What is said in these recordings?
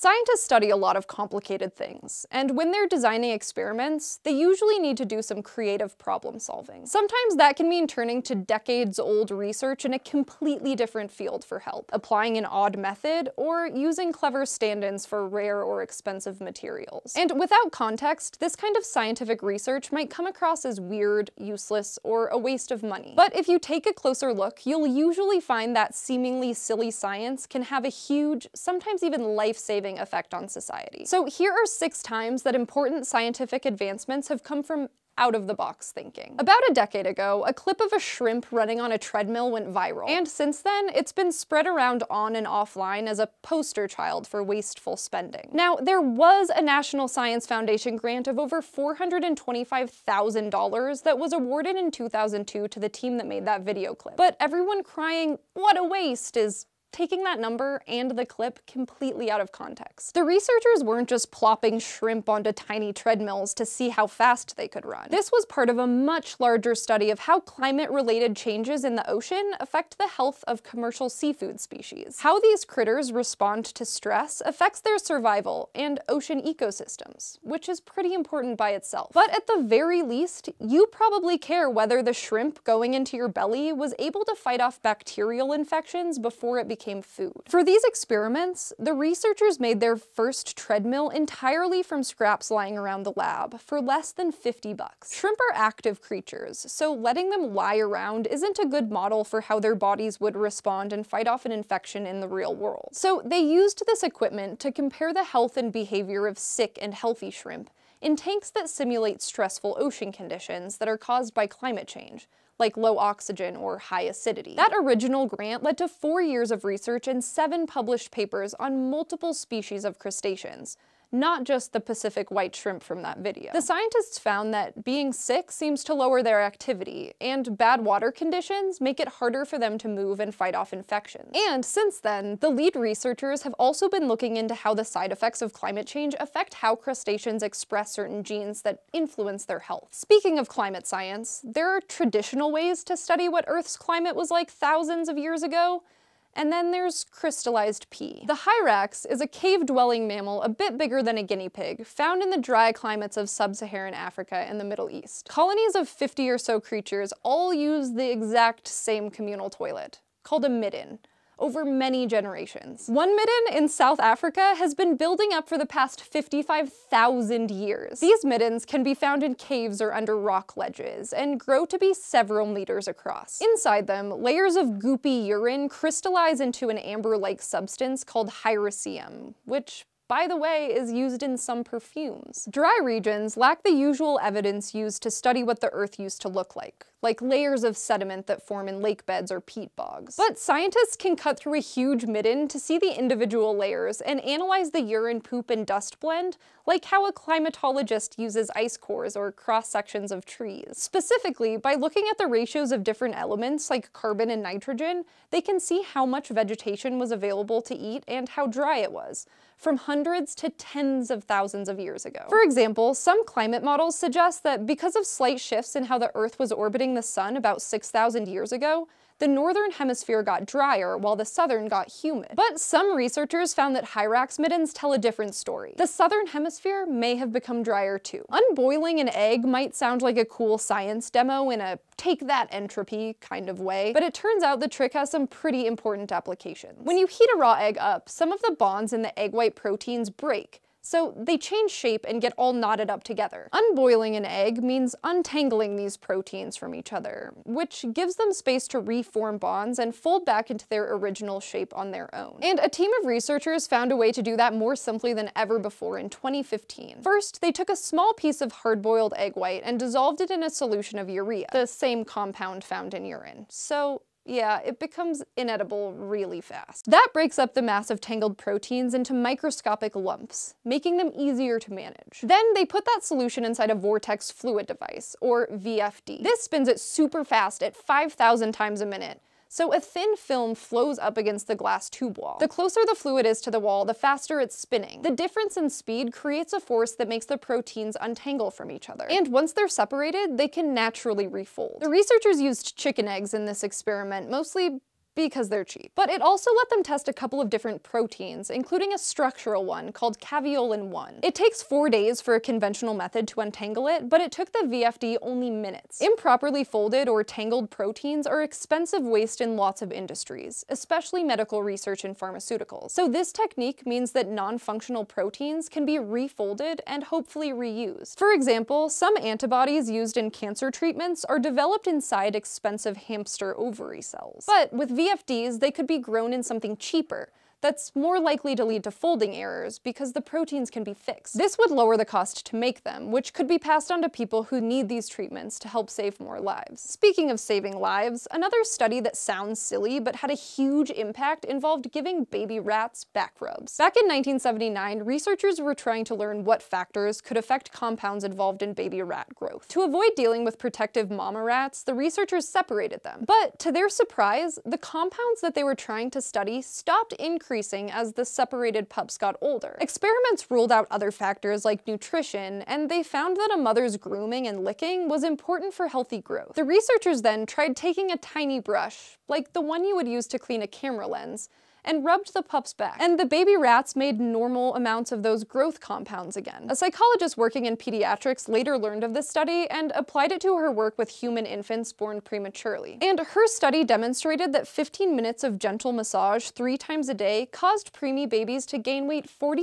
Scientists study a lot of complicated things, and when they're designing experiments, they usually need to do some creative problem solving. Sometimes that can mean turning to decades-old research in a completely different field for help, applying an odd method, or using clever stand-ins for rare or expensive materials. And without context, this kind of scientific research might come across as weird, useless, or a waste of money. But if you take a closer look, you'll usually find that seemingly silly science can have a huge, sometimes even life-saving effect on society. So here are 6 times that important scientific advancements have come from out-of-the-box thinking. About a decade ago, a clip of a shrimp running on a treadmill went viral, and since then, it's been spread around on and offline as a poster child for wasteful spending. Now, there was a National Science Foundation grant of over $425,000 that was awarded in 2002 to the team that made that video clip. But everyone crying, "What a waste," is taking that number and the clip completely out of context. The researchers weren't just plopping shrimp onto tiny treadmills to see how fast they could run. This was part of a much larger study of how climate-related changes in the ocean affect the health of commercial seafood species. How these critters respond to stress affects their survival and ocean ecosystems, which is pretty important by itself. But at the very least, you probably care whether the shrimp going into your belly was able to fight off bacterial infections before it became food. For these experiments, the researchers made their first treadmill entirely from scraps lying around the lab for less than $50. Shrimp are active creatures, so letting them lie around isn't a good model for how their bodies would respond and fight off an infection in the real world. So they used this equipment to compare the health and behavior of sick and healthy shrimp in tanks that simulate stressful ocean conditions that are caused by climate change, like low oxygen or high acidity. That original grant led to 4 years of research and 7 published papers on multiple species of crustaceans, not just the Pacific white shrimp from that video. The scientists found that being sick seems to lower their activity, and bad water conditions make it harder for them to move and fight off infections. And since then, the lead researchers have also been looking into how the side effects of climate change affect how crustaceans express certain genes that influence their health. Speaking of climate science, there are traditional ways to study what Earth's climate was like thousands of years ago. And then there's crystallized pee. The hyrax is a cave-dwelling mammal a bit bigger than a guinea pig, found in the dry climates of sub-Saharan Africa and the Middle East. Colonies of 50 or so creatures all use the exact same communal toilet, called a midden, over many generations. One midden in South Africa has been building up for the past 55,000 years. These middens can be found in caves or under rock ledges, and grow to be several meters across. Inside them, layers of goopy urine crystallize into an amber-like substance called hyraceum, which, by the way, is used in some perfumes. Dry regions lack the usual evidence used to study what the Earth used to look like layers of sediment that form in lake beds or peat bogs. But scientists can cut through a huge midden to see the individual layers and analyze the urine, poop, and dust blend, like how a climatologist uses ice cores or cross-sections of trees. Specifically, by looking at the ratios of different elements like carbon and nitrogen, they can see how much vegetation was available to eat and how dry it was, from hundreds to tens of thousands of years ago. For example, some climate models suggest that because of slight shifts in how the Earth was orbiting the sun about 6,000 years ago, the northern hemisphere got drier while the southern got humid. But some researchers found that hyrax middens tell a different story. The southern hemisphere may have become drier too. Unboiling an egg might sound like a cool science demo in a take that entropy kind of way, but it turns out the trick has some pretty important applications. When you heat a raw egg up, some of the bonds in the egg white proteins break, so they change shape and get all knotted up together. Unboiling an egg means untangling these proteins from each other, which gives them space to reform bonds and fold back into their original shape on their own. And a team of researchers found a way to do that more simply than ever before in 2015. First, they took a small piece of hard-boiled egg white and dissolved it in a solution of urea, the same compound found in urine. So yeah, it becomes inedible really fast. That breaks up the massive tangled proteins into microscopic lumps, making them easier to manage. Then they put that solution inside a vortex fluid device, or VFD. This spins it super fast at 5,000 times a minute, so a thin film flows up against the glass tube wall. The closer the fluid is to the wall, the faster it's spinning. The difference in speed creates a force that makes the proteins untangle from each other. And once they're separated, they can naturally refold. The researchers used chicken eggs in this experiment, mostly because they're cheap. But it also let them test a couple of different proteins, including a structural one called caveolin-1. It takes 4 days for a conventional method to untangle it, but it took the VFD only minutes. Improperly folded or tangled proteins are expensive waste in lots of industries, especially medical research and pharmaceuticals. So this technique means that non-functional proteins can be refolded and hopefully reused. For example, some antibodies used in cancer treatments are developed inside expensive hamster ovary cells. But with VFDs, they could be grown in something cheaper, that's more likely to lead to folding errors because the proteins can be fixed. This would lower the cost to make them, which could be passed on to people who need these treatments to help save more lives. Speaking of saving lives, another study that sounds silly but had a huge impact involved giving baby rats back rubs. Back in 1979, researchers were trying to learn what factors could affect compounds involved in baby rat growth. To avoid dealing with protective mama rats, the researchers separated them. But to their surprise, the compounds that they were trying to study stopped increasing as the separated pups got older. Experiments ruled out other factors like nutrition, and they found that a mother's grooming and licking was important for healthy growth. The researchers then tried taking a tiny brush, like the one you would use to clean a camera lens, and rubbed the pups back. And the baby rats made normal amounts of those growth compounds again. A psychologist working in pediatrics later learned of this study and applied it to her work with human infants born prematurely. And her study demonstrated that 15 minutes of gentle massage 3 times a day caused preemie babies to gain weight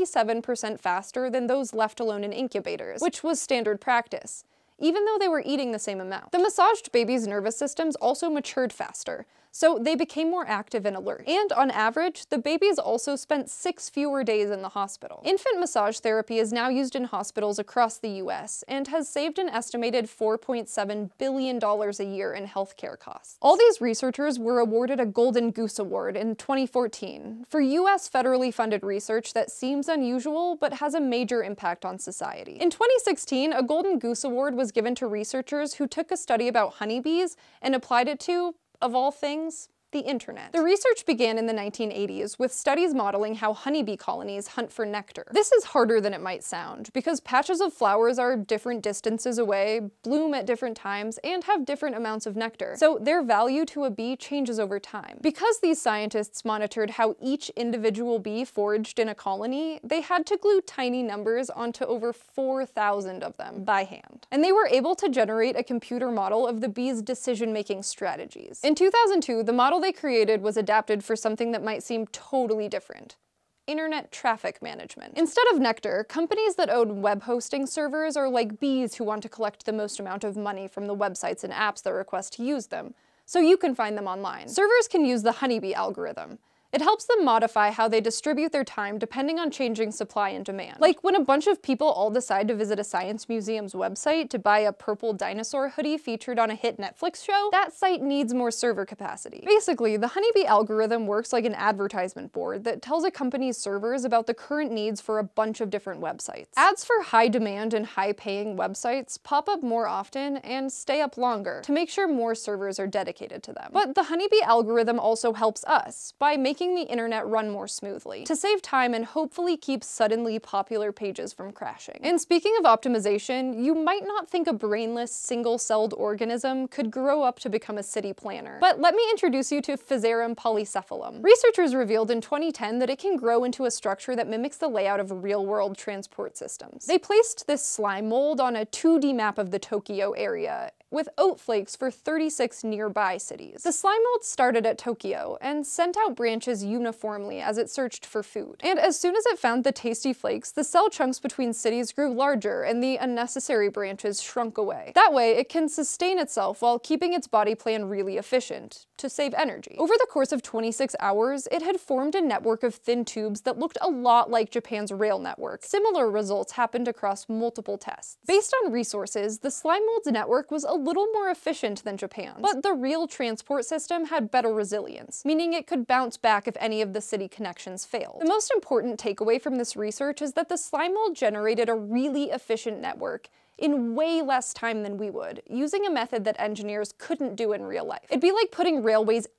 47% faster than those left alone in incubators, which was standard practice, even though they were eating the same amount. The massaged babies' nervous systems also matured faster, so they became more active and alert. And on average, the babies also spent 6 fewer days in the hospital. Infant massage therapy is now used in hospitals across the US and has saved an estimated $4.7 billion a year in healthcare costs. All these researchers were awarded a Golden Goose Award in 2014 for US federally funded research that seems unusual but has a major impact on society. In 2016, a Golden Goose Award was given to researchers who took a study about honeybees and applied it to, of all things, the internet. The research began in the 1980s with studies modeling how honeybee colonies hunt for nectar. This is harder than it might sound, because patches of flowers are different distances away, bloom at different times, and have different amounts of nectar, so their value to a bee changes over time. Because these scientists monitored how each individual bee foraged in a colony, they had to glue tiny numbers onto over 4,000 of them by hand. And they were able to generate a computer model of the bees' decision-making strategies. In 2002, the model they created was adapted for something that might seem totally different: internet traffic management. Instead of nectar, companies that own web hosting servers are like bees who want to collect the most amount of money from the websites and apps that request to use them, so you can find them online. Servers can use the honeybee algorithm. It helps them modify how they distribute their time depending on changing supply and demand. Like when a bunch of people all decide to visit a science museum's website to buy a purple dinosaur hoodie featured on a hit Netflix show, that site needs more server capacity. Basically, the honeybee algorithm works like an advertisement board that tells a company's servers about the current needs for a bunch of different websites. Ads for high demand and high paying websites pop up more often and stay up longer to make sure more servers are dedicated to them. But the honeybee algorithm also helps us by making the internet run more smoothly, to save time and hopefully keep suddenly popular pages from crashing. And speaking of optimization, you might not think a brainless, single-celled organism could grow up to become a city planner. But let me introduce you to Physarum polycephalum. Researchers revealed in 2010 that it can grow into a structure that mimics the layout of real-world transport systems. They placed this slime mold on a 2D map of the Tokyo area, with oat flakes for 36 nearby cities. The slime mold started at Tokyo and sent out branches uniformly as it searched for food. And as soon as it found the tasty flakes, the cell chunks between cities grew larger and the unnecessary branches shrunk away. That way, it can sustain itself while keeping its body plan really efficient, to save energy. Over the course of 26 hours, it had formed a network of thin tubes that looked a lot like Japan's rail network. Similar results happened across multiple tests. Based on resources, the slime mold's network was a little more efficient than Japan's, but the real transport system had better resilience, meaning it could bounce back if any of the city connections failed. The most important takeaway from this research is that the slime mold generated a really efficient network in way less time than we would, using a method that engineers couldn't do in real life. It'd be like putting railways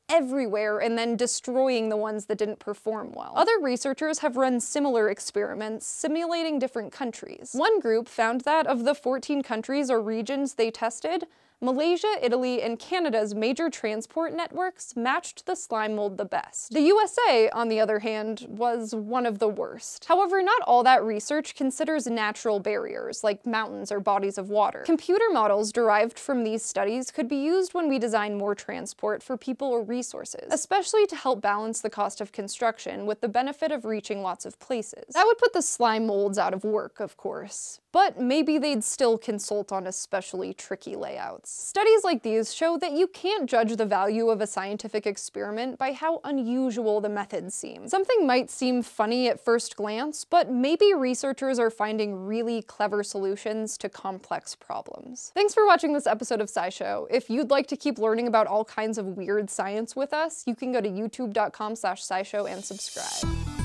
everywhere and then destroying the ones that didn't perform well. Other researchers have run similar experiments simulating different countries. One group found that of the 14 countries or regions they tested, Malaysia, Italy, and Canada's major transport networks matched the slime mold the best. The USA, on the other hand, was one of the worst. However, not all that research considers natural barriers, like mountains or bodies of water. Computer models derived from these studies could be used when we design more transport for people or resources, especially to help balance the cost of construction with the benefit of reaching lots of places. That would put the slime molds out of work, of course, but maybe they'd still consult on especially tricky layouts. Studies like these show that you can't judge the value of a scientific experiment by how unusual the methods seem. Something might seem funny at first glance, but maybe researchers are finding really clever solutions to complex problems. Thanks for watching this episode of SciShow. If you'd like to keep learning about all kinds of weird science with us, you can go to youtube.com/scishow and subscribe.